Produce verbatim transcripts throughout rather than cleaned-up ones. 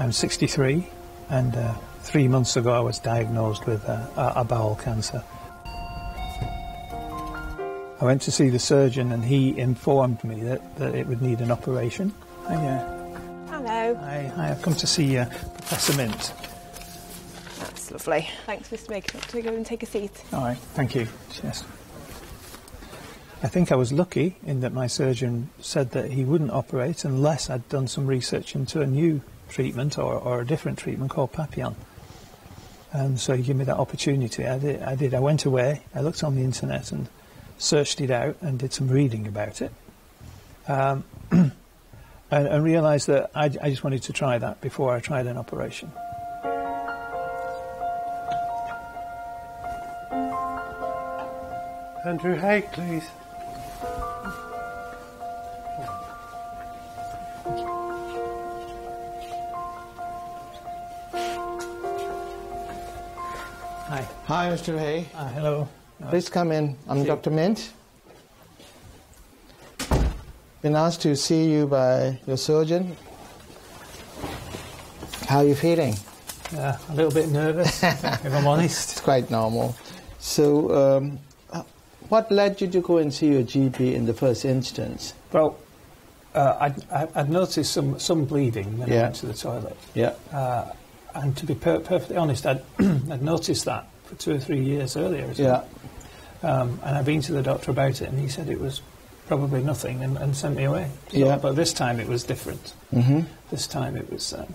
I'm sixty-three, and uh, three months ago I was diagnosed with uh, a, a bowel cancer. I went to see the surgeon and he informed me that, that it would need an operation. Hi, uh, Hello. Hi, hi, I've come to see uh, Professor Myint. That's lovely. Thanks, Mister Making up to go and take a seat. All right, thank you. Yes. I think I was lucky in that my surgeon said that he wouldn't operate unless I'd done some research into a new treatment or, or a different treatment called Papillon. And so he gave me that opportunity. I did. I did. I went away, I looked on the internet and searched it out and did some reading about it, um, and, and realised that I, I just wanted to try that before I tried an operation. Andrew Haig, please. Hi. Hi, Mister Haig. Uh, hello. Please come in. I'm Doctor Myint. Been asked to see you by your surgeon. How are you feeling? Uh, a little bit nervous, if I'm honest. It's quite normal. So, um, what led you to go and see your G P in the first instance? Well, uh, I'd, I'd noticed some, some bleeding when yeah. I went to the toilet. Yeah. Uh, and to be per perfectly honest, I'd, I'd noticed that for two or three years earlier. Yeah. Um, and I've been to the doctor about it, and he said it was probably nothing, and, and sent me away. So, yeah. But this time it was different. Mm-hmm. This time it was um,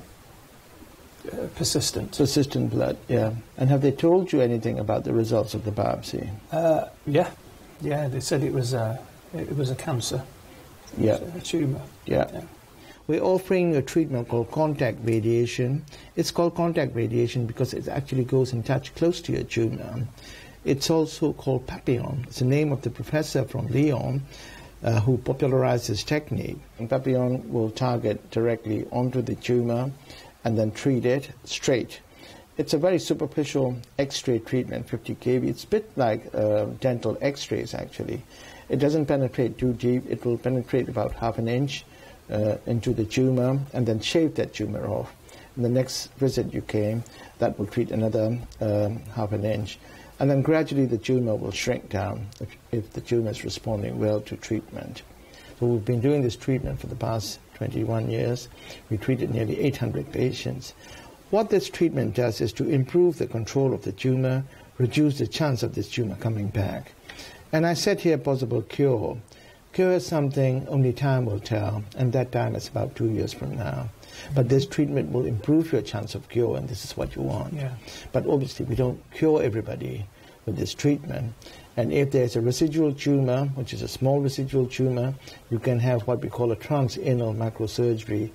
uh, persistent. Persistent blood, yeah. And have they told you anything about the results of the biopsy? Uh, yeah, yeah. They said it was a it was a cancer. Yeah. A tumour. Yeah. yeah. We're offering a treatment called contact radiation. It's called contact radiation because it actually goes and touch close to your tumour. It's also called Papillon. It's the name of the professor from Lyon uh, who popularized this technique. And Papillon will target directly onto the tumour and then treat it straight. It's a very superficial X-ray treatment, fifty K V. It's a bit like uh, dental X-rays, actually. It doesn't penetrate too deep. It will penetrate about half an inch uh, into the tumour and then shave that tumour off. And the next visit you came, that will treat another um, half an inch. And then gradually the tumour will shrink down if, if the tumour is responding well to treatment. So we've been doing this treatment for the past twenty-one years. We treated nearly eight hundred patients. What this treatment does is to improve the control of the tumour, reduce the chance of this tumour coming back. And I said here possible cure. Cure is something only time will tell, and that time is about two years from now. But this treatment will improve your chance of cure, and this is what you want. Yeah. But obviously we don't cure everybody with this treatment. And if there's a residual tumour, which is a small residual tumour, you can have what we call a transanal microsurgery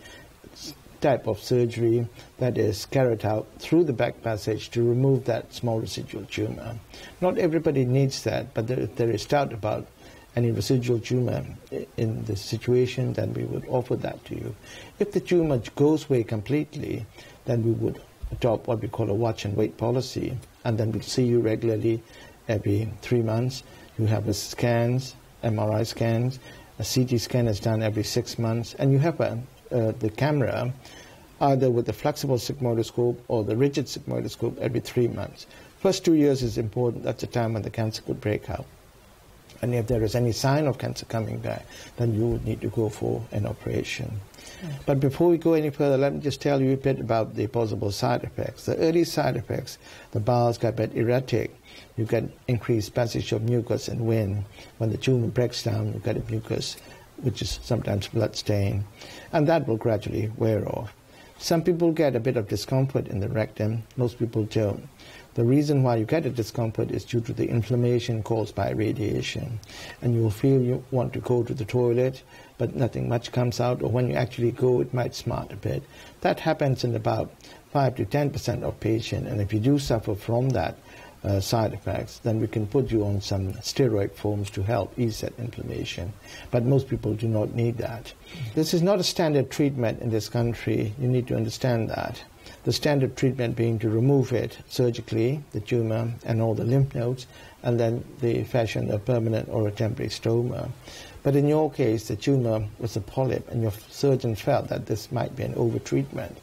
type of surgery that is carried out through the back passage to remove that small residual tumour. Not everybody needs that, but there, there is doubt about any residual tumour in this situation, then we would offer that to you. If the tumour goes away completely, then we would adopt what we call a watch and wait policy, and then we'll see you regularly every three months. You have the scans, M R I scans, a C T scan is done every six months, and you have a, uh, the camera either with the flexible sigmoidoscope or the rigid sigmoidoscope every three months. First two years is important. That's the time when the cancer could break out. And if there is any sign of cancer coming back, then you would need to go for an operation. Mm. But before we go any further, let me just tell you a bit about the possible side effects. The early side effects, the bowels get a bit erratic. You get increased passage of mucus and wind. When the tumour breaks down, you get a mucus, which is sometimes blood-stained. And that will gradually wear off. Some people get a bit of discomfort in the rectum. Most people don't. The reason why you get a discomfort is due to the inflammation caused by radiation. And you will feel you want to go to the toilet, but nothing much comes out, or when you actually go, it might smart a bit. That happens in about five to ten percent of patients, and if you do suffer from that uh, side effects, then we can put you on some steroid forms to help ease that inflammation. But most people do not need that. This is not a standard treatment in this country. You need to understand that. The standard treatment being to remove it surgically, the tumour and all the lymph nodes, and then they fashion a permanent or a temporary stoma. But in your case, the tumour was a polyp, and your surgeon felt that this might be an over-treatment.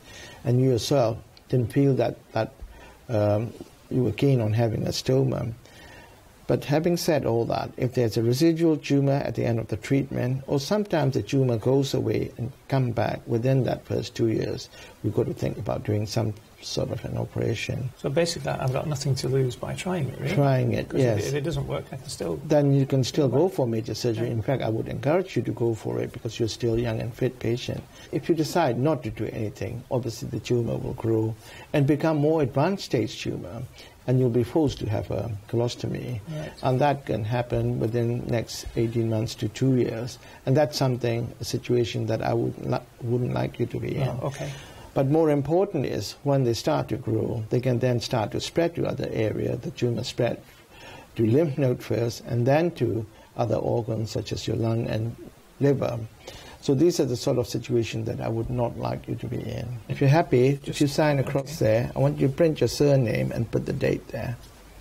and you yourself didn't feel that, that um, you were keen on having a stoma. But having said all that, if there's a residual tumour at the end of the treatment, or sometimes the tumour goes away and come back within that first two years, we've got to think about doing some sort of an operation. So basically, I've got nothing to lose by trying it, really? Trying it, yes. If it, if it doesn't work, I can still... Then you can still go for major surgery. In fact, I would encourage you to go for it because you're still a young and fit patient. If you decide not to do anything, obviously the tumour will grow and become more advanced stage tumour, and you'll be forced to have a colostomy. Right. And that can happen within the next eighteen months to two years. And that's something, a situation that I would li wouldn't like you to be in. Oh, okay. But more important is, when they start to grow, they can then start to spread to other areas. The tumor spread to lymph node first, and then to other organs such as your lung and liver. So these are the sort of situations that I would not like you to be in. If you're happy, Just, if you sign across okay. there, I want you to print your surname and put the date there.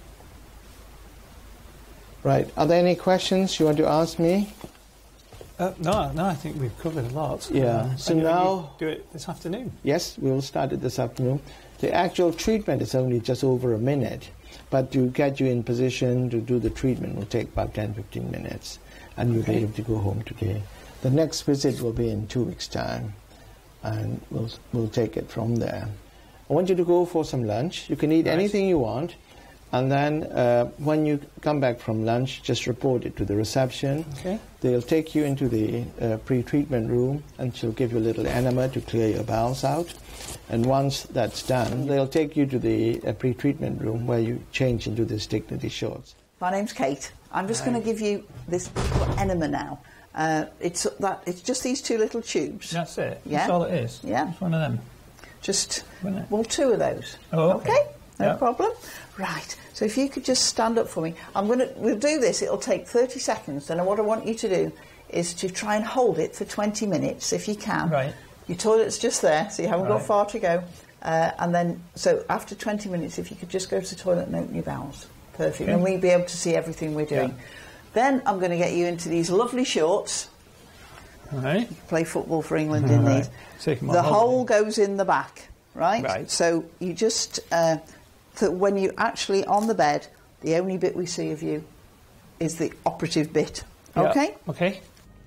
Right. Are there any questions you want to ask me? Uh, no, no, I think we've covered a lot. Yeah. Um, so now... do it this afternoon? Yes, we will start it this afternoon. The actual treatment is only just over a minute, but to get you in position to do the treatment will take about ten to fifteen minutes, and you'll okay. be able to go home today. The next visit will be in two weeks' time, and we'll, we'll take it from there. I want you to go for some lunch. You can eat right. anything you want, and then uh, when you come back from lunch, just report it to the reception. Okay. They'll take you into the uh, pre-treatment room, and she'll give you a little enema to clear your bowels out. And once that's done, they'll take you to the uh, pre-treatment room where you change into this dignity shorts. My name's Kate. I'm just going to give you this enema now. Uh, it's that. It's just these two little tubes. That's it. Yeah. That's all it is. Yeah. It's one of them. Just well, two of those. Oh, okay. okay? No yep. problem. Right. So if you could just stand up for me, I'm gonna. We'll do this. It'll take thirty seconds, and what I want you to do is to try and hold it for twenty minutes, if you can. Right. Your toilet's just there, so you haven't right. got far to go. Uh, and then, so after twenty minutes, if you could just go to the toilet and open your bowels. Perfect. Okay. And we'll be able to see everything we're doing. Yeah. Then I'm going to get you into these lovely shorts. Right. You play football for England in right. these. So the hole goes in the back, right? Right. So you just, uh, th when you're actually on the bed, the only bit we see of you is the operative bit. Yeah. Okay? Okay.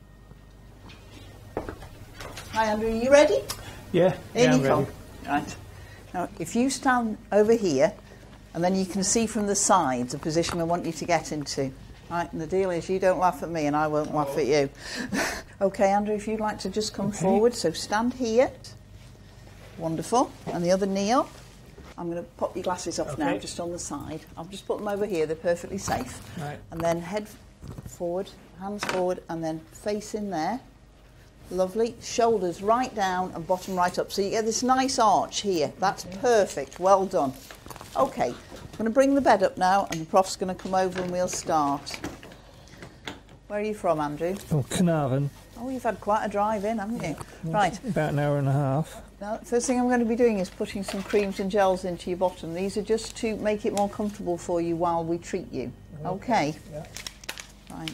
Hi, Andrew, are you ready? Yeah. In yeah, you I'm come. ready. Right. Now, if you stand over here, and then you can see from the sides a position I want you to get into. Right, and the deal is you don't laugh at me and I won't oh. laugh at you. Okay, Andrew, if you'd like to just come okay. forward. So stand here. Wonderful. And the other knee up. I'm going to pop your glasses off okay. now, just on the side. I'll just put them over here. They're perfectly safe. Right. And then head forward, hands forward, and then face in there. Lovely. Shoulders right down and bottom right up. So you get this nice arch here. That's okay. perfect. Well done. Okay. I'm going to bring the bed up now, and the prof's going to come over and we'll start. Where are you from, Andrew? Oh, Carnarvon. Oh, you've had quite a drive in, haven't you? Yeah. Right. About an hour and a half. Now, first thing I'm going to be doing is putting some creams and gels into your bottom. These are just to make it more comfortable for you while we treat you. Okay? Yeah. Right.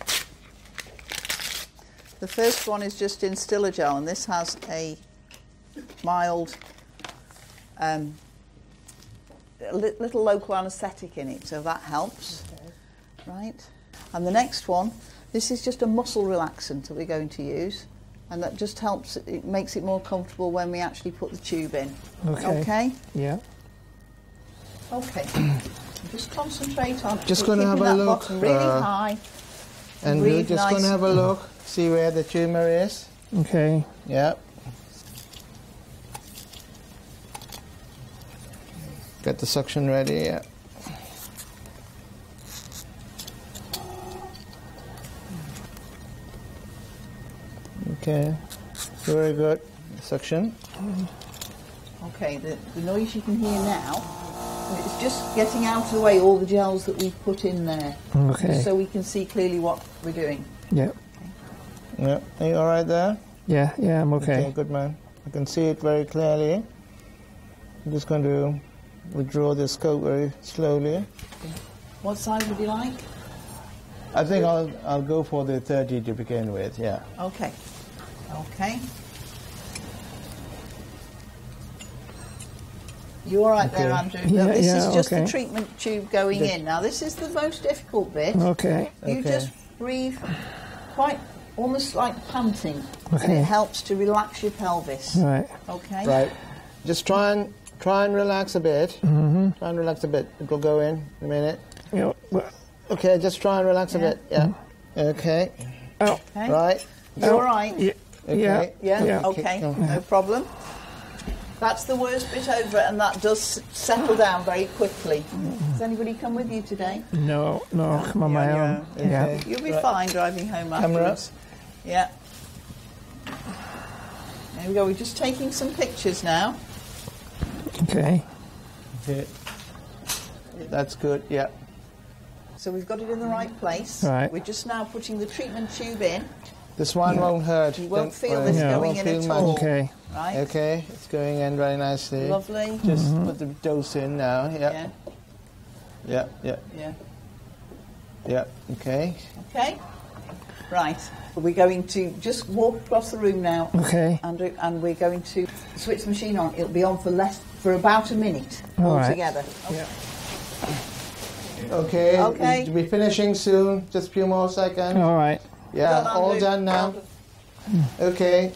The first one is just Instilogel, and this has a mild, um, a li little local anaesthetic in it, so that helps. Okay. Right. And the next one, this is just a muscle relaxant that we're going to use, and that just helps, it makes it more comfortable when we actually put the tube in. Okay. Okay? Yeah. Okay. Just concentrate on just going to have a look. Really uh, high. And we're just nice. going to have a look, see where the tumour is. Okay. Yeah. Get the suction ready, yeah. Okay, very good. Suction. Okay, the, the noise you can hear now, it's just getting out of the way all the gels that we've put in there. Okay. Just so we can see clearly what we're doing. Yeah. Yeah, are you all right there? Yeah, yeah, I'm okay. Okay, good man. I can see it very clearly. I'm just going to withdraw the scope very slowly. What size would you like? I think I'll I'll go for the thirty to begin with. Yeah. Okay. Okay. You all right Okay. there, Andrew? Yeah, No, this yeah, is just okay. the treatment tube going in. Now, this is the most difficult bit. Okay. You Okay. just breathe quite almost like panting. And Okay. it helps to relax your pelvis. Right. Okay? Right. Just try and try and relax a bit. Mm-hmm. Try and relax a bit. It'll go in in a minute. Yeah. Well, Okay, just try and relax a Yeah. bit. Yeah. Okay. oh. Okay. Right. You all right? Yeah. Okay. Yeah. Yeah? Yeah. Okay, Okay. no problem. That's the worst bit over, and that does s- settle down very quickly. Does anybody come with you today? No, no, come on You're my on your own. own. Yeah. Okay. You'll be Right. fine driving home Camera. afterwards. Yeah. There we go. We're just taking some pictures now. Okay. Okay. That's good. Yeah. So we've got it in the right place. Right. We're just now putting the treatment tube in. This one won't hurt. You won't Don't feel worry. this No. going Won't in feel at much. all. Okay. Right? Okay, it's going in very nicely. Lovely. Just Mm-hmm. put the dose in now. Yeah. Yeah. Yeah. Yeah. Yeah. Yeah. Okay. Okay. Right. We're going to just walk across the room now, Okay. Andrew, and we're going to switch the machine on. It'll be on for less for about a minute All right. altogether. Okay. Okay. Okay. We'll be finishing soon. Just a few more seconds. All right. Yeah. Well done, all Andrew. done now. Well done. Okay.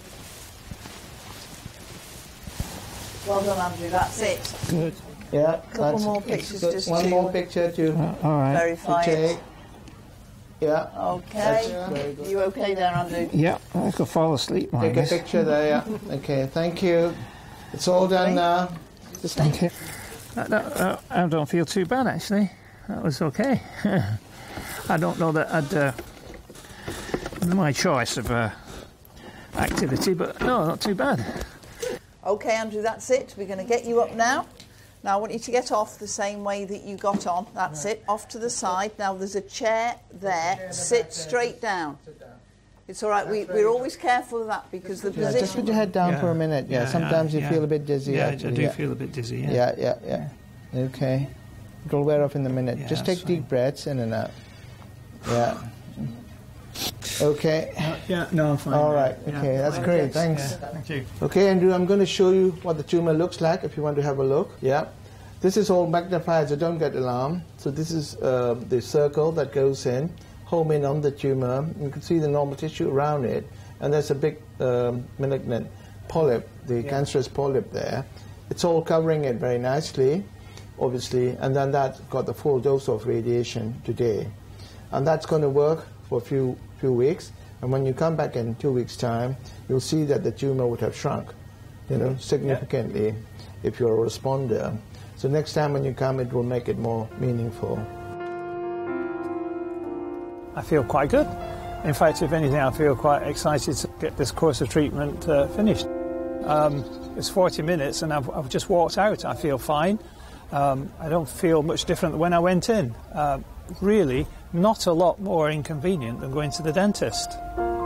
Well done, Andrew. That's it. Good. Yeah. Couple that's- more pictures good. just One to more picture to Uh, all right. verify take. it. Yeah. Okay. That's very good. You okay there, Andrew? Yeah, I could fall asleep, I Take a guess. picture there. Yeah. Okay. Thank you. It's all done now. Just Okay. Uh, no, uh, I don't feel too bad, actually. That was okay. I don't know that I'd... Uh, my choice of uh, activity, but no, not too bad. Okay, Andrew, that's it. We're going to get you up now. Now, I want you to get off the same way that you got on. That's it. Off to the side. Now, there's a chair there. Sit straight down. It's all right. We, we're always careful of that because the Yeah, just put position... your head down for a minute. Yeah, sometimes you yeah. feel a bit dizzy. Yeah, actually. I do yeah. feel a bit dizzy, yeah. Yeah, yeah, yeah. Okay. It'll wear off in a minute. Yeah, just that's take deep fine. breaths in and out. Yeah. Okay. Yeah, no, I'm fine. All right. Yeah. Okay, that's great. Thanks. Yeah, thank you. Okay, Andrew, I'm going to show you what the tumor looks like if you want to have a look. Yeah. This is all magnified, so don't get alarmed. So this is uh, the circle that goes in, home in on the tumor. You can see the normal tissue around it, and there's a big um, malignant polyp, the Yeah. cancerous polyp there. It's all covering it very nicely, obviously, and then that got the full dose of radiation today. And that's going to work for a few, few weeks, and when you come back in two weeks' time, you'll see that the tumor would have shrunk, you know, significantly if you're a responder. So next time when you come, it will make it more meaningful. I feel quite good. In fact, if anything, I feel quite excited to get this course of treatment uh, finished. Um, it's forty minutes and I've, I've just walked out. I feel fine. Um, I don't feel much different than when I went in. Uh, really, not a lot more inconvenient than going to the dentist.